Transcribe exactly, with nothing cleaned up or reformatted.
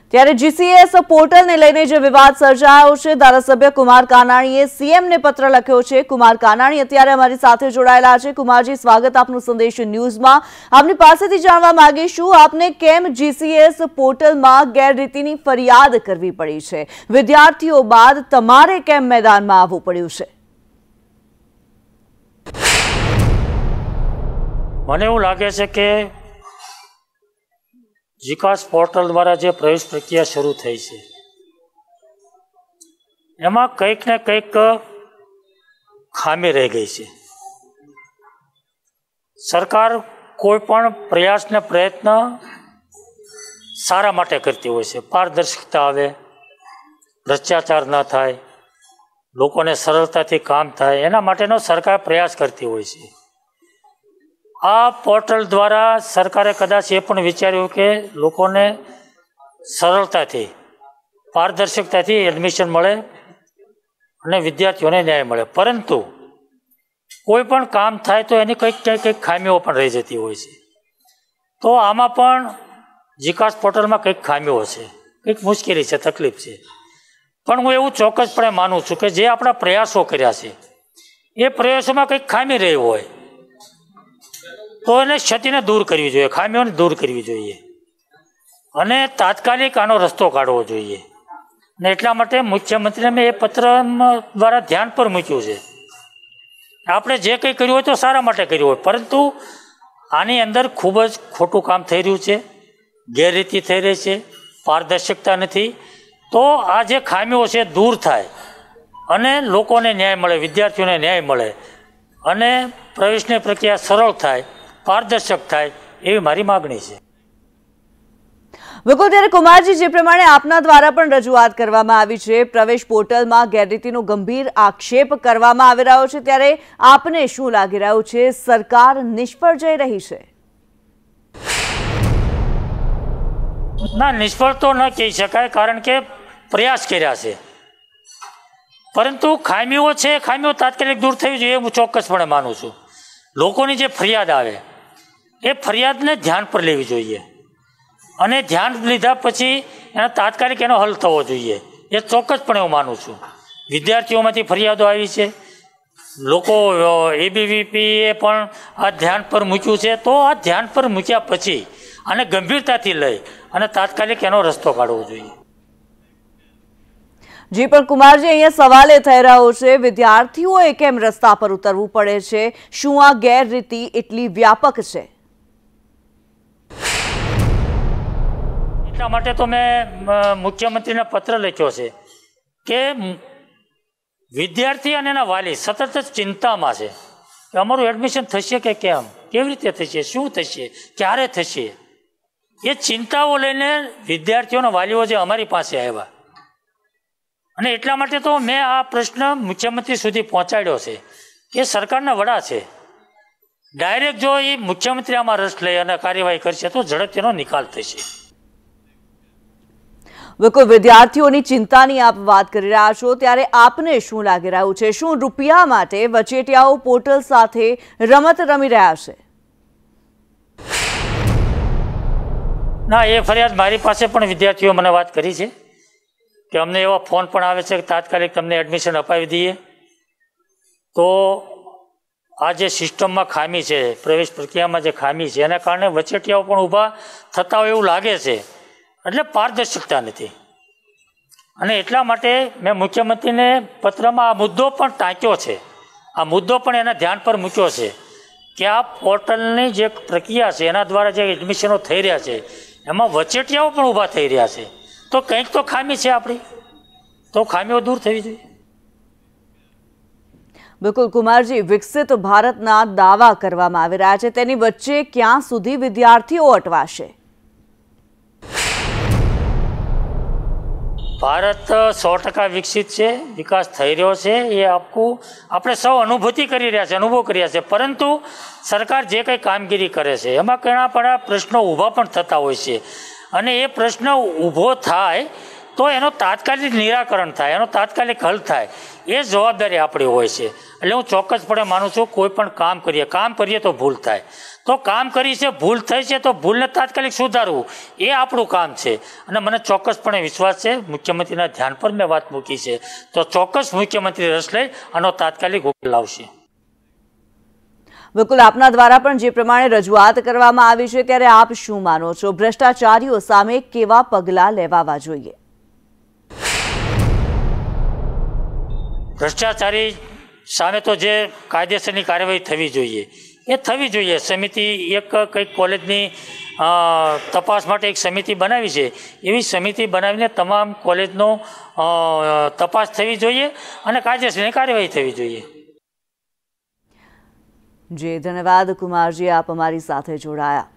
ત્યારે જીસીએસ પોર્ટલને લઈને જે વિવાદ સર્જાયો છે, ધારાસભ્ય કુમાર કાનાણીએ સીએમને પત્ર લખ્યો છે। કુમાર કાનાણી અત્યારે અમારી સાથે જોડાયેલા છે। કુમારજી, સ્વાગત આપનું સંદેશ ન્યૂઝમાં। આપની પાસેથી જાણવા માંગીશું, આપને કેમ જીસીએસ પોર્ટલમાં ગેરરીતિની ફરિયાદ કરવી પડી છે? વિદ્યાર્થીઓ બાદ તમારે કેમ મેદાનમાં આવવું પડ્યું છે? મને એવું લાગે છે કે જીકાસ પોર્ટલ દ્વારા જે પ્રવેશ પ્રક્રિયા શરૂ થઈ છે એમાં કંઈક ને કંઈક ખામી રહી ગઈ છે। સરકાર કોઈ પણ પ્રયાસ ને પ્રયત્ન સારા માટે કરતી હોય છે, પારદર્શકતા આવે, ભ્રષ્ટાચાર ન થાય, લોકોને સરળતાથી કામ થાય, એના માટેનો સરકાર પ્રયાસ કરતી હોય છે। આ પોર્ટલ દ્વારા સરકારે કદાચ એ પણ વિચાર્યું કે લોકોને સરળતાથી, પારદર્શકતાથી એડમિશન મળે અને વિદ્યાર્થીઓને ન્યાય મળે, પરંતુ કોઈ પણ કામ થાય તો એની કંઈક કંઈક કંઈક ખામીઓ પણ રહી જતી હોય છે। તો આમાં પણ જીકાસ પોર્ટલમાં કંઈક ખામીઓ છે, કંઈક મુશ્કેલી છે, તકલીફ છે, પણ હું એવું ચોક્કસપણે માનું છું કે જે આપણા પ્રયાસો કર્યા છે એ પ્રયાસોમાં કંઈક ખામી રહી હોય તો એને ક્ષતિને દૂર કરવી જોઈએ, ખામીઓને દૂર કરવી જોઈએ અને તાત્કાલિક આનો રસ્તો કાઢવો જોઈએ। અને એટલા માટે મુખ્યમંત્રીને મેં એ પત્ર દ્વારા ધ્યાન પર મૂક્યું છે। આપણે જે કંઈ કર્યું હોય તો સારા માટે કર્યું હોય, પરંતુ આની અંદર ખૂબ જ ખોટું કામ થઈ રહ્યું છે, ગેરરીતિ થઈ રહી છે, પારદર્શકતા નથી। તો આ જે ખામીઓ છે દૂર થાય અને લોકોને ન્યાય મળે, વિદ્યાર્થીઓને ન્યાય મળે અને પ્રવેશની પ્રક્રિયા સરળ થાય, પારદર્શક થાય, એવી મારી માગણી છે। બિલકુલ, ત્યારે કુમારજી, જે પ્રમાણે આપના દ્વારા પણ રજૂઆત કરવામાં આવી છે, પ્રવેશ પોર્ટલમાં ગેરરીતિનો ગંભીર આક્ષેપ કરવામાં આવી રહ્યો છે, ત્યારે આપને શું લાગી રહ્યું છે? સરકાર નિષ્ફળ જઈ રહી છે? ના, નિષ્ફળ તો ન કહી શકાય, કારણ કે પ્રયાસ કર્યા છે, પરંતુ ખામીઓ છે, ખામીઓ તાત્કાલિક દૂર થવી જોઈએ, હું ચોક્કસપણે માનું છું। લોકોની જે ફરિયાદ આવે એ ફરિયાદને ધ્યાન પર લેવી જોઈએ અને ધ્યાન લીધા પછી એનો તાત્કાલિક એનો હલ થવો જોઈએ, એ ચોક્કસપણે હું માનું છું। વિદ્યાર્થીઓમાંથી ફરિયાદો આવી છે, લોકો એબીવીપીએ પણ આ ધ્યાન પર મૂક્યું છે, તો આ ધ્યાન પર મૂક્યા પછી આને ગંભીરતાથી લઈ અને તાત્કાલિક એનો રસ્તો કાઢવો જોઈએ। જી, પણ કુમારજી, અહીંયા સવાલ એ થઈ રહ્યો છે, વિદ્યાર્થીઓએ કેમ રસ્તા પર ઉતરવું પડે છે? શું આ ગેરરીતિ એટલી વ્યાપક છે? એટલા માટે તો મેં મુખ્યમંત્રીને પત્ર લખ્યો છે કે વિદ્યાર્થી અને એના વાલી સતત જ ચિંતામાં છે કે અમારું એડમિશન થશે કે કેમ, કેવી રીતે થશે, શું થશે, ક્યારે થશે। એ ચિંતાઓ લઈને વિદ્યાર્થીઓના વાલીઓ જે અમારી પાસે આવ્યા અને એટલા માટે તો મેં આ પ્રશ્ન મુખ્યમંત્રી સુધી પહોંચાડ્યો છે કે સરકારના વડા છે, ડાયરેક્ટ જો એ મુખ્યમંત્રી આમાં રસ લઈ અને કાર્યવાહી કરશે તો ઝડપથી એનો નિકાલ થશે। બિલકુલ, વિદ્યાર્થીઓની ચિંતાની આપ વાત કરી રહ્યા છો, ત્યારે આપને શું લાગી રહ્યું છે? શું રૂપિયા માટે વચેટિયાઓ પોર્ટલ સાથે રમત રમી રહ્યા છે? ના, એ ફરિયાદ મારી પાસે પણ વિદ્યાર્થીઓ મને વાત કરી છે કે અમને એવા ફોન પણ આવે છે કે તાત્કાલિક તમને એડમિશન અપાવી દઈએ। તો આ જે સિસ્ટમમાં ખામી છે, પ્રવેશ પ્રક્રિયામાં જે ખામી છે, એના કારણે વચેટિયાઓ પણ ઊભા થતા હોય એવું લાગે છે, એટલે પારદર્શકતા નથી। અને એટલા માટે મેં મુખ્યમંત્રીને પત્રમાં આ મુદ્દો પણ ટાંક્યો છે, આ મુદ્દો પણ એના ધ્યાન પર મૂક્યો છે કે આ પોર્ટલની જે પ્રક્રિયા છે એના દ્વારા જે એડમિશનો થઈ રહ્યા છે એમાં વચેટિયાઓ પણ ઊભા થઈ રહ્યા છે, તો કંઈક તો ખામી છે આપણી, તો ખામીઓ દૂર થવી જોઈએ। બિલકુલ કુમારજી, વિકસિત ભારતના દાવા કરવામાં આવી રહ્યા છે, તેની વચ્ચે ક્યાં સુધી વિદ્યાર્થીઓ અટવાશે? ભારત સો ટકા વિકસિત છે, વિકાસ થઈ રહ્યો છે, એ આખું આપણે સૌ અનુભૂતિ કરી રહ્યા છે, અનુભવ કરી રહ્યા છે, પરંતુ સરકાર જે કંઈ કામગીરી કરે છે એમાં ઘણા બધા પ્રશ્નો ઊભા પણ થતા હોય છે અને એ પ્રશ્ન ઊભો થાય તો એનો તાત્કાલિક નિરાકરણ થાય, એનો તાત્કાલિક હલ થાય, એ જવાબદારી આપણી હોય છે। એટલે હું ચોક્કસપણે માનું છું કોઈ પણ કામ કરીએ કામ કરીએ તો ભૂલ થાય, તો કામ કરી છે ભૂલ થઈ છે તો ભૂલને તાત્કાલિક સુધારવું એ આપણું કામ છે. અને મને ચોક્કસપણે વિશ્વાસ છે મુખ્યમંત્રીના ધ્યાન પર મેં વાત મૂકી છે તો ચોક્કસ મુખ્યમંત્રી રસ લઈ આનો તાત્કાલિક ઉકેલ લાવશે. બિલકુલ, આપના દ્વારા પણ જે પ્રમાણે રજૂઆત કરવામાં આવી છે ત્યારે આપ શું માનો છો, ભ્રષ્ટાચારીઓ સામે કેવા પગલાં લેવાવા જોઈએ? ભ્રષ્ટાચારી સામે તો જે કાયદેસરની કાર્યવાહી થવી જોઈએ એ થવી જોઈએ. સમિતિ એક કંઈક કોલેજની તપાસ માટે એક સમિતિ બનાવી છે, એવી સમિતિ બનાવીને તમામ કોલેજનો તપાસ થવી જોઈએ અને કાયદેસરની કાર્યવાહી થવી જોઈએ. જી ધન્યવાદ કુમારજી, આપ અમારી સાથે જોડાયા.